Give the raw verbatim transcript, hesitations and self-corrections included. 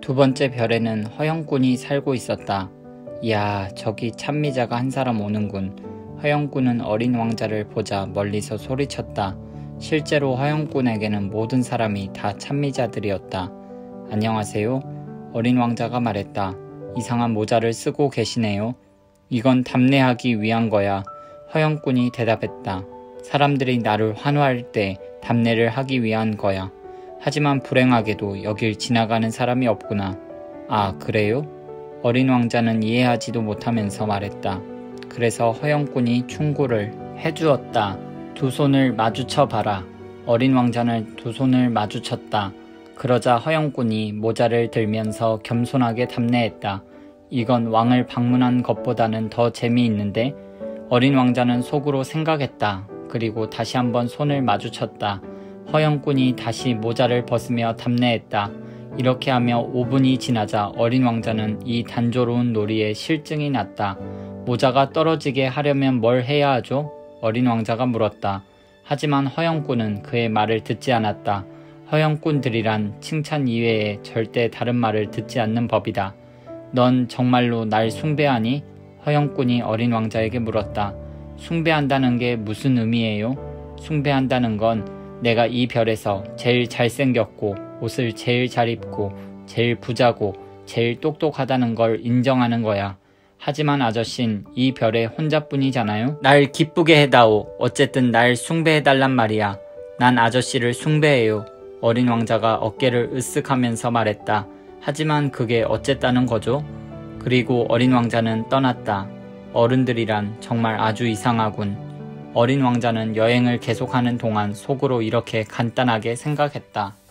두 번째 별에는 허영꾼이 살고 있었다. 이야, 저기 참미자가 한 사람 오는군. 허영꾼은 어린 왕자를 보자 멀리서 소리쳤다. 실제로 허영꾼에게는 모든 사람이 다 참미자들이었다. 안녕하세요. 어린 왕자가 말했다. 이상한 모자를 쓰고 계시네요. 이건 답례하기 위한 거야. 허영꾼이 대답했다. 사람들이 나를 환호할 때 답례를 하기 위한 거야. 하지만 불행하게도 여길 지나가는 사람이 없구나. 아, 그래요? 어린 왕자는 이해하지도 못하면서 말했다. 그래서 허영꾼이 충고를 해주었다. 두 손을 마주쳐 봐라. 어린 왕자는 두 손을 마주쳤다. 그러자 허영꾼이 모자를 들면서 겸손하게 답례했다. 이건 왕을 방문한 것보다는 더 재미있는데? 어린 왕자는 속으로 생각했다. 그리고 다시 한번 손을 마주쳤다. 허영꾼이 다시 모자를 벗으며 답례했다. 이렇게 하며 오 분이 지나자 어린 왕자는 이 단조로운 놀이에 실증이 났다. 모자가 떨어지게 하려면 뭘 해야 하죠? 어린 왕자가 물었다. 하지만 허영꾼은 그의 말을 듣지 않았다. 허영꾼들이란 칭찬 이외에 절대 다른 말을 듣지 않는 법이다. 넌 정말로 날 숭배하니? 허영꾼이 어린 왕자에게 물었다. 숭배한다는 게 무슨 의미예요? 숭배한다는 건 내가 이 별에서 제일 잘생겼고 옷을 제일 잘 입고 제일 부자고 제일 똑똑하다는 걸 인정하는 거야. 하지만 아저씨는 이 별의 혼자뿐이잖아요. 날 기쁘게 해다오. 어쨌든 날 숭배해달란 말이야. 난 아저씨를 숭배해요. 어린 왕자가 어깨를 으쓱하면서 말했다. 하지만 그게 어쨌다는 거죠? 그리고 어린 왕자는 떠났다. 어른들이란 정말 아주 이상하군. 어린 왕자는 여행을 계속하는 동안 속으로 이렇게 간단하게 생각했다.